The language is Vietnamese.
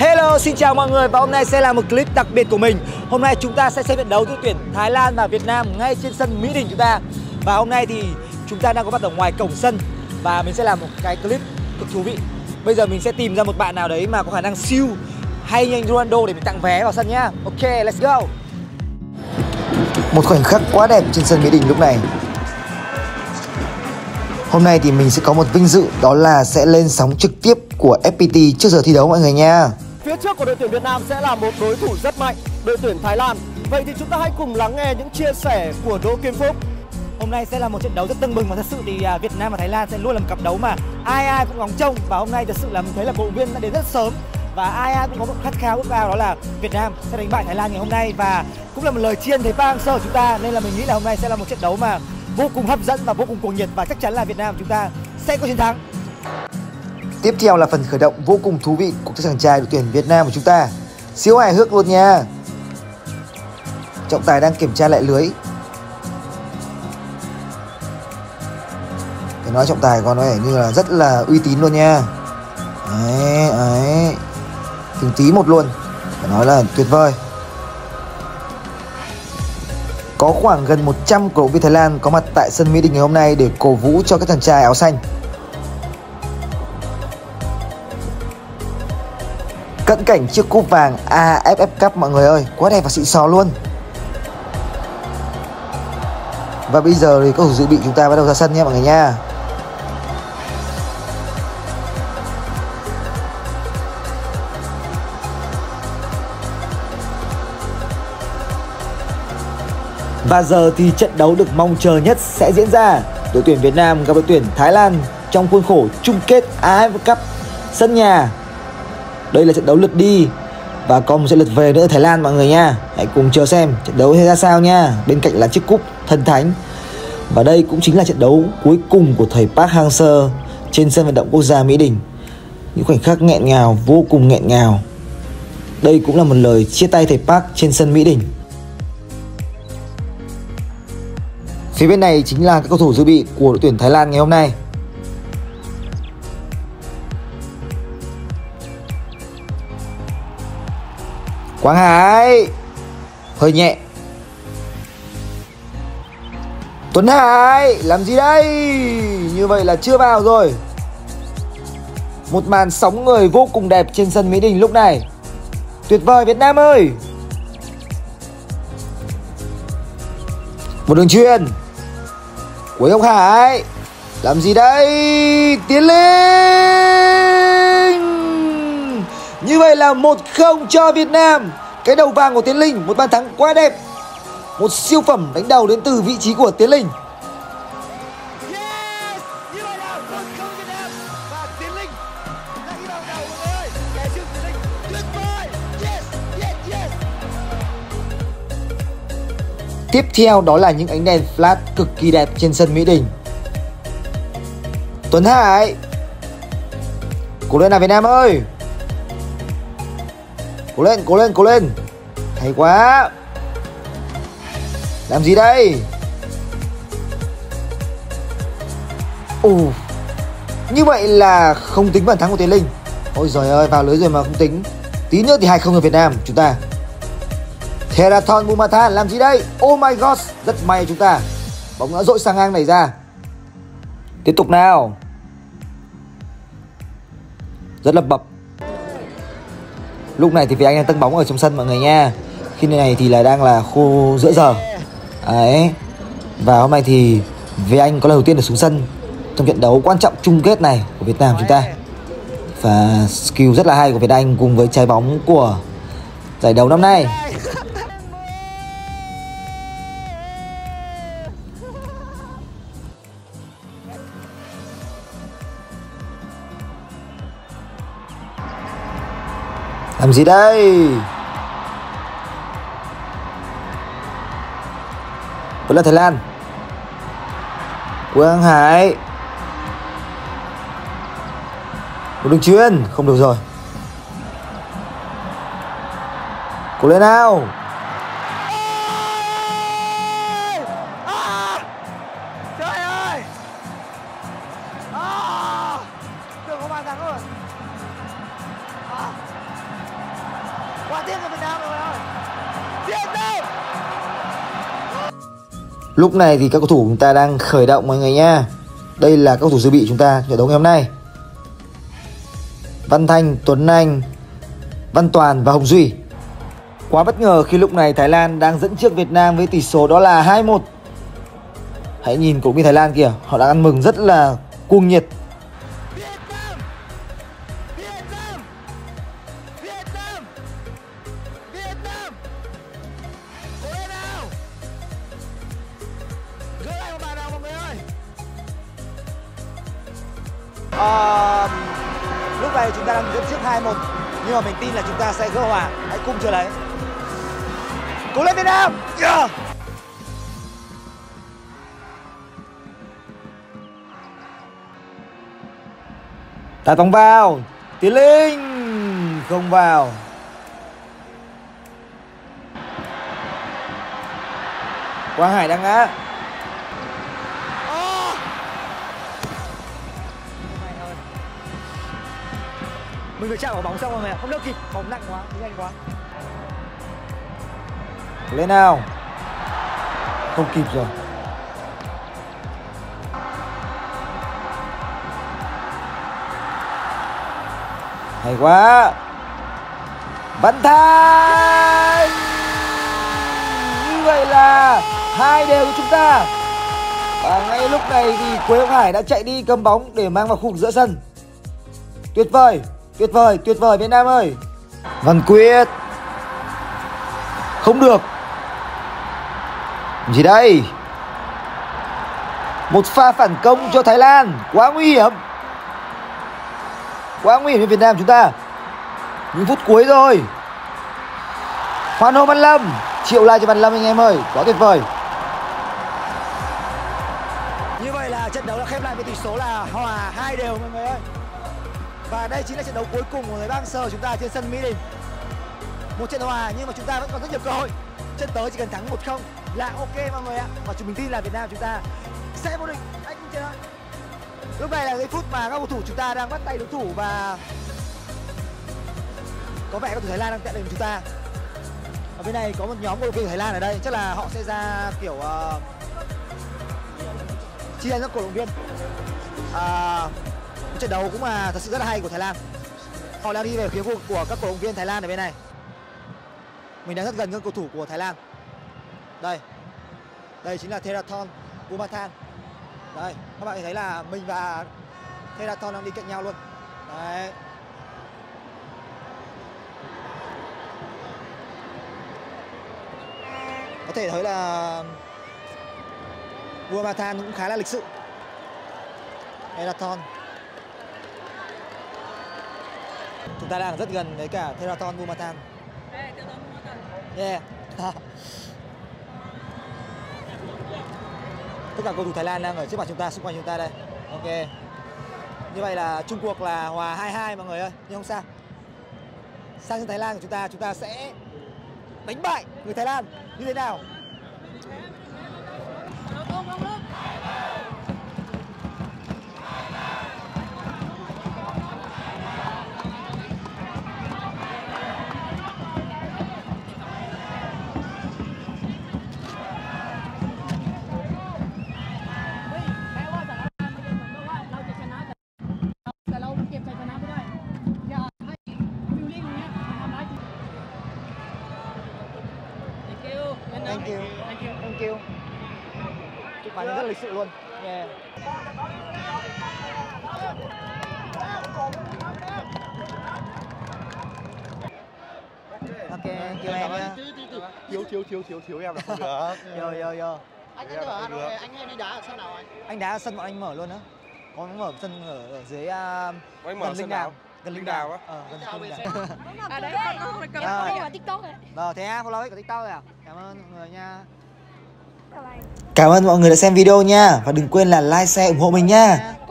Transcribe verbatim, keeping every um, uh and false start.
Hello, xin chào mọi người và hôm nay sẽ là một clip đặc biệt của mình. Hôm nay chúng ta sẽ xem trận đấu giữa tuyển Thái Lan và Việt Nam ngay trên sân Mỹ Đình chúng ta. Và hôm nay thì chúng ta đang có mặt ở ngoài cổng sân và mình sẽ làm một cái clip cực thú vị. Bây giờ mình sẽ tìm ra một bạn nào đấy mà có khả năng siêu hay như anh Ronaldo để mình tặng vé vào sân nhá. Ok, let's go. Một khoảnh khắc quá đẹp trên sân Mỹ Đình lúc này. Hôm nay thì mình sẽ có một vinh dự, đó là sẽ lên sóng trực tiếp của ép pê tê trước giờ thi đấu mọi người nha. Phía trước của đội tuyển Việt Nam sẽ là một đối thủ rất mạnh, đội tuyển Thái Lan. Vậy thì chúng ta hãy cùng lắng nghe những chia sẻ của Đỗ Kim Phúc. Hôm nay sẽ là một trận đấu rất tưng bừng và thật sự thì Việt Nam và Thái Lan sẽ luôn là một cặp đấu mà ai ai cũng ngóng trông. Và hôm nay thật sự là mình thấy là cổ động viên đã đến rất sớm và ai ai cũng có một khát khao ước ao, đó là Việt Nam sẽ đánh bại Thái Lan ngày hôm nay, và cũng là một lời chiên thầy Park Hang-seo của chúng ta, nên là mình nghĩ là hôm nay sẽ là một trận đấu mà vô cùng hấp dẫn và vô cùng cuồng nhiệt, và chắc chắn là Việt Nam chúng ta sẽ có chiến thắng. Tiếp theo là phần khởi động vô cùng thú vị của các chàng trai đội tuyển Việt Nam của chúng ta. Siêu hài hước luôn nha. Trọng tài đang kiểm tra lại lưới. Cái nói trọng tài còn nói như là rất là uy tín luôn nha. Đấy, đấy. Từng tí một luôn. Phải nói là tuyệt vời. Có khoảng gần một trăm cổ động viên Thái Lan có mặt tại sân Mỹ Đình ngày hôm nay để cổ vũ cho các chàng trai áo xanh. Cận cảnh chiếc cúp vàng a ép ép Cup mọi người ơi, quá đẹp và xịn sò luôn. Và bây giờ thì cầu thủ dự bị chúng ta bắt đầu ra sân nha mọi người nha. Và giờ thì trận đấu được mong chờ nhất sẽ diễn ra. Đội tuyển Việt Nam gặp đội tuyển Thái Lan trong khuôn khổ chung kết a ép ép Cup sân nhà. Đây là trận đấu lượt đi và còn sẽ lượt về nữa ở Thái Lan mọi người nha. Hãy cùng chờ xem trận đấu sẽ ra sao nha. Bên cạnh là chiếc cúp thần thánh. Và đây cũng chính là trận đấu cuối cùng của thầy Park Hang-seo trên sân vận động quốc gia Mỹ Đình. Những khoảnh khắc nghẹn ngào, vô cùng nghẹn ngào. Đây cũng là một lời chia tay thầy Park trên sân Mỹ Đình. Phía bên này chính là các cầu thủ dự bị của đội tuyển Thái Lan ngày hôm nay. Quang Hải hơi nhẹ. Tuấn Hải làm gì đây? Như vậy là chưa vào rồi. Một màn sóng người vô cùng đẹp trên sân Mỹ Đình lúc này. Tuyệt vời Việt Nam ơi. Một đường chuyền của ông Hải. Làm gì đây? Tiến Linh. Như vậy là một không cho Việt Nam. Cái đầu vàng của Tiến Linh, một bàn thắng quá đẹp. Một siêu phẩm đánh đầu đến từ vị trí của Tiến Linh. Tiếp theo đó là những ánh đèn flash cực kỳ đẹp trên sân Mỹ Đình. Tuấn Hải. Cố lên nào Việt Nam ơi. Cố lên, cố lên, cố lên. Hay quá. Làm gì đây? Ồ. Như vậy là không tính bàn thắng của Tiến Linh. Ôi giời ơi, vào lưới rồi mà không tính. Tí nữa thì hai không cho Việt Nam chúng ta. Theraton Bumathan làm gì đây? Oh my god, rất may chúng ta. Bóng đã dội sang ngang này ra. Tiếp tục nào. Rất là bập. Lúc này thì Việt Anh đang tâng bóng ở trong sân mọi người nha. Khi này thì là đang là khô giữa giờ. Đấy. Và hôm nay thì Việt Anh có lần đầu tiên được xuống sân trong trận đấu quan trọng chung kết này của Việt Nam chúng ta. Và skill rất là hay của Việt Anh cùng với trái bóng của giải đấu năm nay. Làm gì đây? Vẫn là Thái Lan. Quang Hải. Một đường chuyền. Không được rồi. Cố lên nào. tiếp cho Việt Nam rồi ơi. Việt Nam. Lúc này thì các cầu thủ chúng ta đang khởi động mọi người nha. Đây là các cầu thủ dự bị chúng ta trận đấu ngày hôm nay. Văn Thanh, Tuấn Anh, Văn Toàn và Hồng Duy. Quá bất ngờ khi lúc này Thái Lan đang dẫn trước Việt Nam với tỷ số đó là hai một. Hãy nhìn cổ động viên Thái Lan kìa, họ đang ăn mừng rất là cuồng nhiệt. À, lúc này chúng ta đang dẫn trước hai một, nhưng mà mình tin là chúng ta sẽ gỡ hòa. Hãy cùng chờ lấy. Cố lên Việt Nam. Yeah. Tạt bóng vào, Tiến Linh không vào. Quang Hải đang ngã. Mình phải chạm vào bóng xong rồi mẹ, không đỡ kịp, bóng nặng quá, nhanh quá. Lên nào. Không kịp rồi. Hay quá. Văn Thanh. Như vậy là hai đều của chúng ta. Và ngay lúc này thì Quế Ngọc Hải đã chạy đi cầm bóng để mang vào khu vực giữa sân. Tuyệt vời, tuyệt vời, tuyệt vời Việt Nam ơi. Văn Quyết. Không được. Gì đây? Một pha phản công cho Thái Lan. Quá nguy hiểm. Quá nguy hiểm cho Việt Nam chúng ta. Những phút cuối rồi. Hoan hô Văn Lâm. Triệu like cho Văn Lâm anh em ơi. Quá tuyệt vời. Như vậy là trận đấu đã khép lại với tỷ số là hòa hai đều mọi người ơi. Và đây chính là trận đấu cuối cùng của người Bang Sơ chúng ta trên sân Mỹ Đình. Một trận hòa nhưng mà chúng ta vẫn còn rất nhiều cơ hội. Trận tới chỉ cần thắng một không là ok mọi người ạ. Và chúng mình tin là Việt Nam chúng ta sẽ vô địch. Anh cũng chơi. Lúc này là giây phút mà các cầu thủ chúng ta đang bắt tay đối thủ và có vẻ các cầu thủ Thái Lan đang tẹt lên chúng ta. Ở bên này có một nhóm cổ động viên Thái Lan ở đây, chắc là họ sẽ ra kiểu uh, chia ra các cổ động viên. Uh, trận đấu cũng là thật sự rất là hay của Thái Lan. Họ đang đi về phía của các cổ động viên Thái Lan ở bên này. Mình đang rất gần các cầu thủ của Thái Lan. Đây, đây chính là Theraton Bumathan. Đây, các bạn thấy là mình và Theraton đang đi cạnh nhau luôn. Đấy. Có thể thấy là Bumathan cũng khá là lịch sự. Theraton. Chúng ta đang rất gần với cả Theraton Bumathan. Yeah. Tất cả cầu thủ Thái Lan đang ở trước mặt chúng ta, xung quanh chúng ta đây. Ok. Như vậy là chung cuộc là hòa hai hai mọi người ơi, nhưng không sao. Sang sân Thái Lan của chúng ta, chúng ta sẽ đánh bại người Thái Lan như thế nào? Thank you. Thank you. Thank you. Chụp ảnh rất lịch sự luôn. Yeah. Ok, thank you em nha. Thiếu thiếu thiếu thiếu thiếu em là không được. Yo yo yo. Anh ở Hà Nội, anh hay đi đá ở sân nào anh? Anh đá ở sân bọn anh mở luôn á. Có mở sân ở, ở dưới uh, anh mở sân nào? Gần Linh Đào Đào á. Ờ, gần Linh Đào. À đấy, con không cầm follow vào TikTok này. Rồi thế á, follow ấy của TikTok rồi à? Cảm ơn mọi người nha. Cảm ơn mọi người đã xem video nha. Và đừng quên là like, share, ủng hộ mình nha.